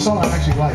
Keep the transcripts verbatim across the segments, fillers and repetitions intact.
song I actually like.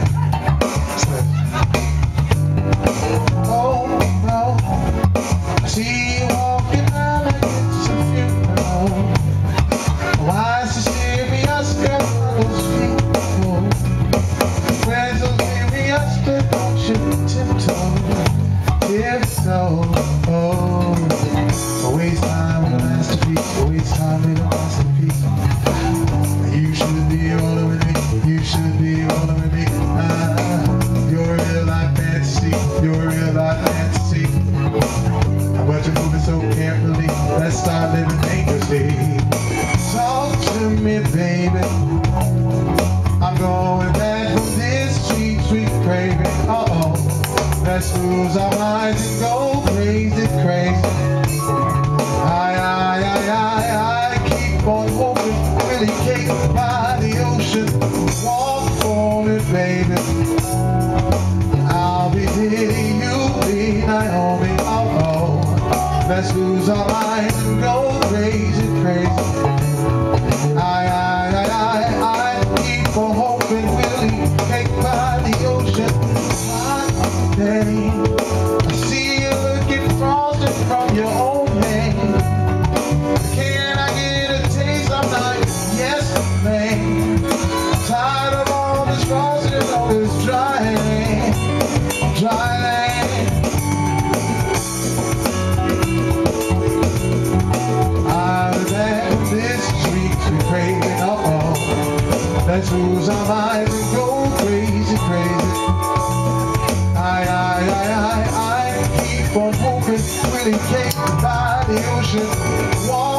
Oh no, I see you walking around like it's a funeral. Why is so serious, girl, those people? Where's so serious, girl, don't you tiptoe, tiptoe, oh. A waste time with a masterpiece, a waste time with a masterpiece. You should be rolling with me, you should be rolling with me. Ah, you're a real life fantasy, you're a real life fantasy. But you're moving so carefully, let's start living dangerously. Talk to me, baby. I'm going back from this sweet, sweet craving. Uh-oh, let's lose our minds and go crazy, crazy. I, I, I, I, I keep on hoping, really cake by the ocean. Walk for it, baby. I'll be Diddy, you'll be Naomi. Uh-oh, let's lose our minds and go crazy, crazy. I, I, I, I, I keep on hoping we'll eat cake by the ocean. One day, I see you looking frosted from your own hand. Can I get a taste? I'm like, yes, man. I'm tired of all this frosting and all this dry land, dry land. Out of that, this street we craving, uh-oh. Let's lose our minds and go crazy, crazy. I, I, I, I, I keep on hoping we'll cake by the ocean. Walk